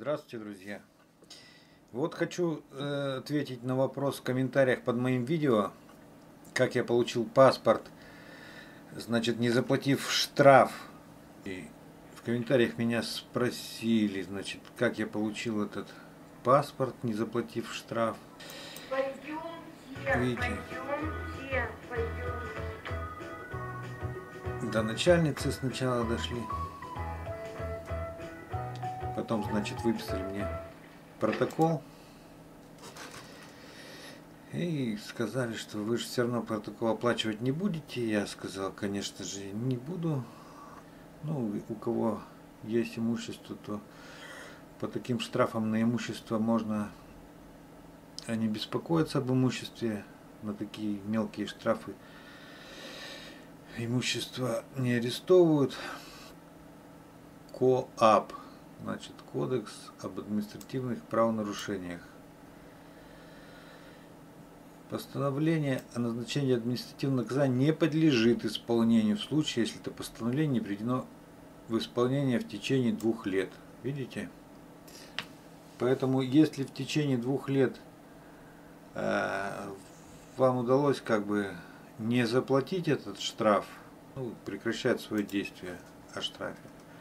Здравствуйте, друзья! Вот хочу ответить на вопрос в комментариях под моим видео, как я получил паспорт, значит, не заплатив штраф. И в комментариях меня спросили, значит, как я получил этот паспорт, не заплатив штраф. Видите? Пойдемте. До начальницы сначала дошли, потом, значит, выписали мне протокол. И сказали, что вы же все равно протокол оплачивать не будете. Я сказал, конечно же, не буду. Ну, у кого есть имущество, то по таким штрафам на имущество можно не беспокоиться об имуществе. На такие мелкие штрафы имущество не арестовывают. КоАП, значит, Кодекс об административных правонарушениях. Постановление о назначении административного наказания не подлежит исполнению в случае, если это постановление не приведено в исполнение в течение 2 лет. Видите? Поэтому, если в течение 2 лет вам удалось как бы не заплатить этот штраф, ну, прекращать свое действие о штрафе.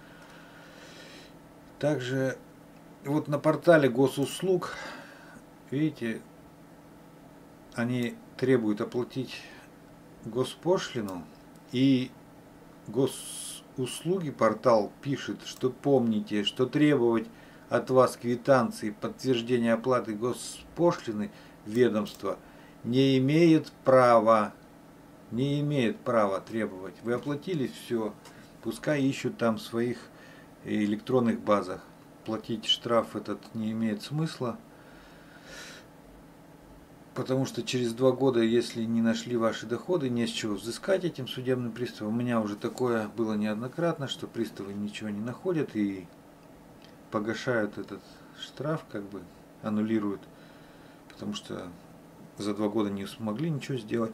Также вот на портале госуслуг, видите, они требуют оплатить госпошлину, и госуслуги портал пишет, что помните, что требовать от вас квитанции подтверждения оплаты госпошлины ведомство не имеет права требовать. Вы оплатили все, пускай ищут там в своих электронных базах. Платить штраф этот не имеет смысла. Потому что через 2 года, если не нашли ваши доходы, не с чего взыскать этим судебным приставом. У меня уже такое было неоднократно, что приставы ничего не находят и погашают этот штраф, как бы аннулируют, потому что за 2 года не смогли ничего сделать.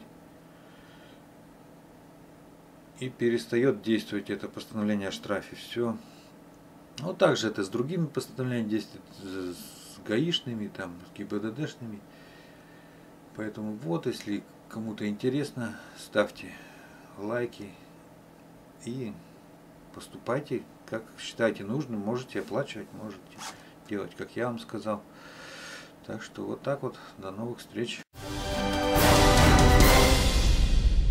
И перестает действовать это постановление о штрафе. Все. Вот также это с другими постановлениями действует, с гаишными, там, с ГИБДДшными. Поэтому вот, если кому-то интересно, ставьте лайки и поступайте, как считаете нужным. Можете оплачивать, можете делать, как я вам сказал. Так что вот так вот. До новых встреч.